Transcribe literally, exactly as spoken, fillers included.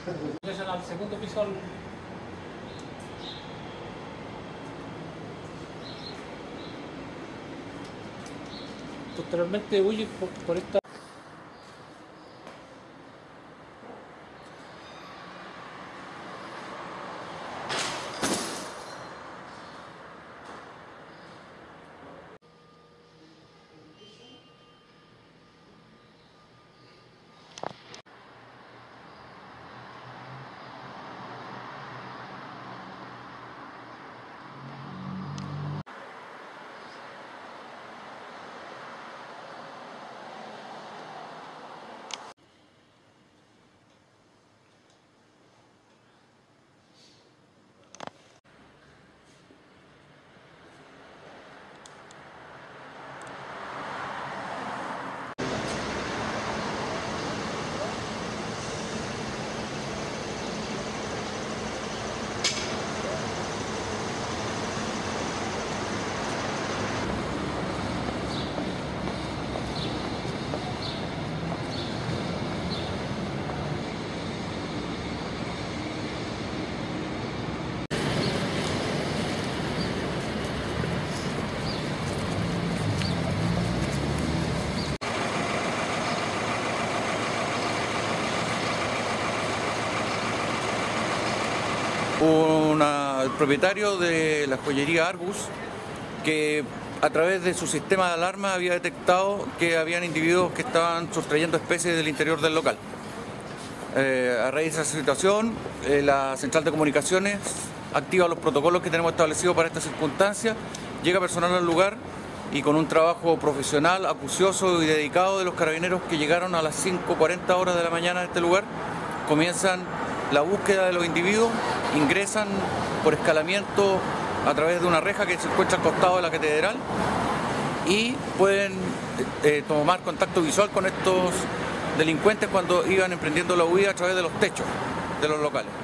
Ingresan al segundo piso al... Posteriormente huye por, por esta... Una, el propietario de la joyería Argus, que a través de su sistema de alarma había detectado que habían individuos que estaban sustrayendo especies del interior del local. Eh, a raíz de esa situación, eh, la central de comunicaciones activa los protocolos que tenemos establecidos para esta circunstancia, llega personal al lugar y con un trabajo profesional, acucioso y dedicado de los carabineros que llegaron a las cinco cuarenta horas de la mañana a este lugar, comienzan la búsqueda de los individuos, ingresan por escalamiento a través de una reja que se encuentra al costado de la catedral y pueden eh, tomar contacto visual con estos delincuentes cuando iban emprendiendo la huida a través de los techos de los locales.